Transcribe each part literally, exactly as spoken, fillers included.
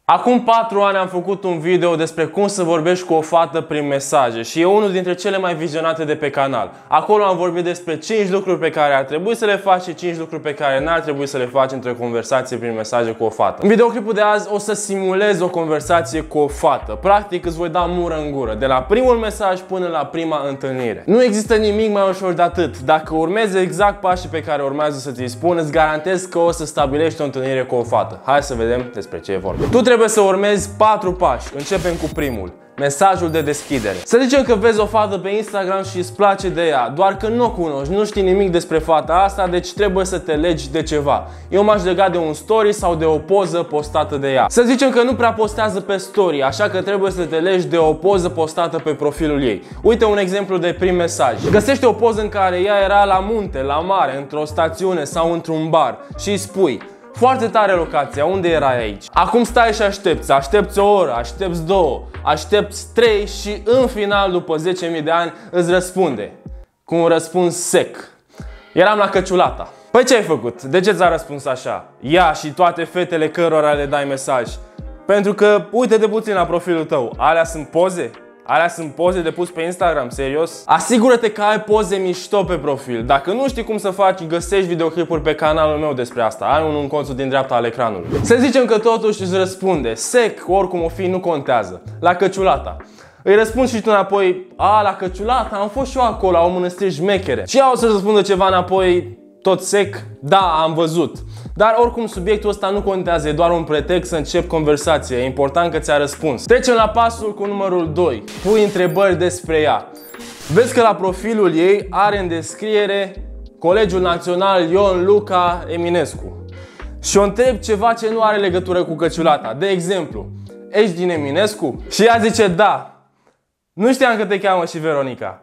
Acum patru ani am făcut un video despre cum să vorbești cu o fată prin mesaje și e unul dintre cele mai vizionate de pe canal. Acolo am vorbit despre cinci lucruri pe care ar trebui să le faci și cinci lucruri pe care n-ar trebui să le faci într-o conversație prin mesaje cu o fată. În videoclipul de azi o să simulez o conversație cu o fată. Practic îți voi da mură în gură, de la primul mesaj până la prima întâlnire. Nu există nimic mai ușor de atât. Dacă urmezi exact pașii pe care urmează să ți-i spun, îți garantez că o să stabilești o întâlnire cu o fată. Hai să vedem despre ce e vorba. Tu trebuie să urmezi patru pași. Începem cu primul. Mesajul de deschidere. Să zicem că vezi o fată pe Instagram și îți place de ea, doar că nu o cunoști, nu știi nimic despre fata asta, deci trebuie să te legi de ceva. Eu m-aș lega de un story sau de o poză postată de ea. Să zicem că nu prea postează pe story, așa că trebuie să te legi de o poză postată pe profilul ei. Uite un exemplu de prim mesaj. Găsește o poză în care ea era la munte, la mare, într-o stațiune sau într-un bar și îi spui: foarte tare locația, unde erai aici? Acum stai și aștepți, aștepți o oră, aștepți două, aștepți trei și în final, după zece mii de ani, îți răspunde cu un răspuns sec: eram la Căciulata. Păi ce ai făcut? De ce ți-a răspuns așa? Ea și toate fetele cărora le dai mesaj. Pentru că uite-te puțin la profilul tău, alea sunt poze? Alea sunt poze de pus pe Instagram, serios? Asigură-te că ai poze mișto pe profil. Dacă nu știi cum să faci, găsești videoclipuri pe canalul meu despre asta. Ai unul în colțul din dreapta ale ecranului. Să zicem că totuși îți răspunde sec, oricum o fi, nu contează. La Căciulata. Îi răspunzi și tu înapoi: a, la Căciulata, am fost și eu acolo, la o mănăstire șmechere. Și ea o să răspundă ceva înapoi, tot sec: da, am văzut. Dar oricum subiectul ăsta nu contează, e doar un pretext să încep conversația, e important că ți-a răspuns. Trecem la pasul cu numărul doi. Pui întrebări despre ea. Vezi că la profilul ei are în descriere Colegiul Național Ion Luca Eminescu. Și o întreb ceva ce nu are legătură cu Căciulata. De exemplu: ești din Eminescu? Și ea zice: da. Nu știam că te cheamă și Veronica.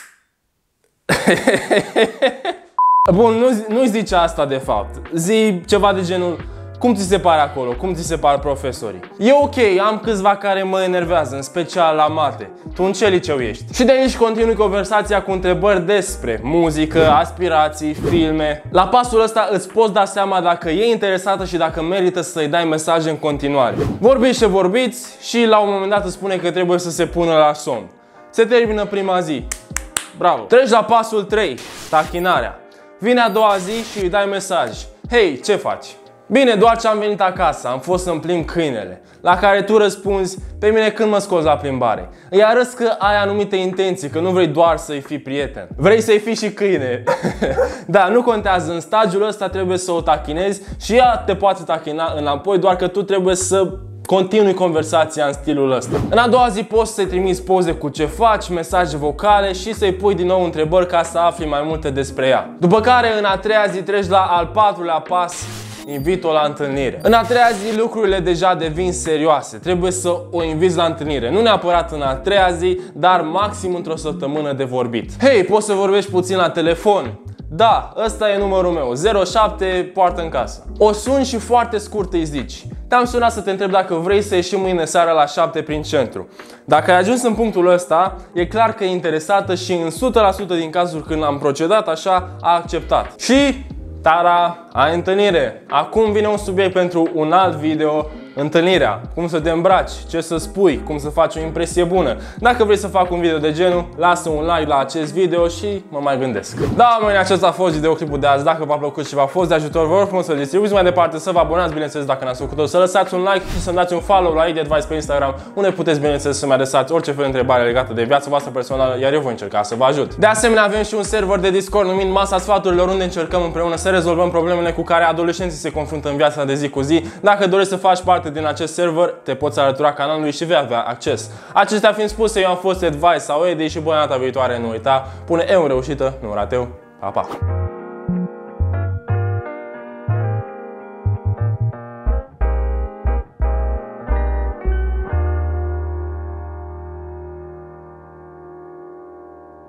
Bun, nu, nu-i zice asta de fapt. Zi ceva de genul: cum ți se pare acolo? Cum ți se par profesorii? E ok, am câțiva care mă enervează, în special la mate. Tu în ce liceu ești? Și de aici continui conversația cu întrebări despre muzică, aspirații, filme. La pasul ăsta îți poți da seama dacă e interesată și dacă merită să-i dai mesaje în continuare. Vorbiți și vorbiți și la un moment dat îți spune că trebuie să se pună la somn. Se termină prima zi. Bravo! Treci la pasul trei, tachinarea. Vine a doua zi și îi dai mesaj: hei, ce faci? Bine, doar ce am venit acasă, am fost să-mi plimb câinele. La care tu răspunzi: pe mine când mă scoți la plimbare? Îi arăți că ai anumite intenții, că nu vrei doar să-i fii prieten, vrei să-i fii și câine. Da, nu contează, în stadiul ăsta trebuie să o tachinezi și ea te poate tachina înapoi, doar că tu trebuie să continui conversația în stilul ăsta. În a doua zi poți să-i trimiți poze cu ce faci, mesaje vocale și să-i pui din nou întrebări ca să afli mai multe despre ea. După care în a treia zi treci la al patrulea pas: invit-o la întâlnire. În a treia zi lucrurile deja devin serioase. Trebuie să o inviți la întâlnire. Nu neapărat în a treia zi, dar maxim într-o săptămână de vorbit. Hei, poți să vorbești puțin la telefon? Da, ăsta e numărul meu, zero șapte, poartă în casă. O suni și foarte scurt îi zici: te-am sunat să te întreb dacă vrei să ieșim mâine seara la șapte prin centru. Dacă ai ajuns în punctul ăsta, e clar că e interesată și în o sută la sută din cazuri când am procedat așa, a acceptat. Și tara, ai întâlnire. Acum vine un subiect pentru un alt video: întâlnirea. Cum să te îmbraci, ce să spui, cum să faci o impresie bună. Dacă vrei să fac un video de genul, lasă un like la acest video și mă mai gândesc. Da, mâine acesta a fost videoclipul de azi. Dacă v-a plăcut și v-a fost de ajutor, vă rog frumos să-l distribuiți mai departe, să vă abonați, bineînțeles, dacă n-ați făcut-o, să lăsați un like și să-mi dați un follow la Eddie Advice pe Instagram, unde puteți, bineînțeles, să-mi adresați orice fel de întrebare legată de viața voastră personală, iar eu voi încerca să vă ajut. De asemenea, avem și un server de Discord numit Masa Sfaturilor, unde încercăm împreună să rezolvăm problemele cu care adolescenții se confruntă în viața de zi cu zi. Dacă dorești să faci parte din acest server, te poți alătura canalului și vei avea acces. Acestea fiind spuse, eu am fost Advice sau Eddie și până data viitoare nu uita, pune eu în reușită, nu rateu. Pa, pa!